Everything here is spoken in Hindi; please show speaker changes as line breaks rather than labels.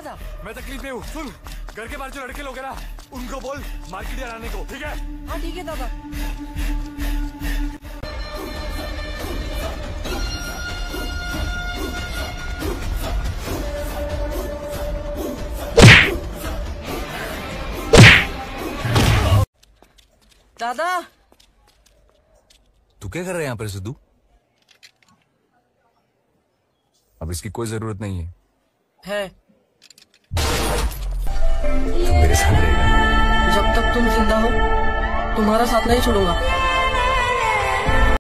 था?
मैं तकलीफ में हूँ। सुन, घर के बाहर जो लड़के लोग हैं ना, उनको बोल मार्केट यार्ड आने को, ठीक है?
हाँ ठीक है दादा। दादा,
तू क्या कर रहा है यहाँ पर सिद्धू? अब इसकी कोई जरूरत नहीं है।
है।
तू मेरे साथ रहेगा।
जब तक तुम जिंदा हो तुम्हारा साथ नहीं छोड़ूंगा।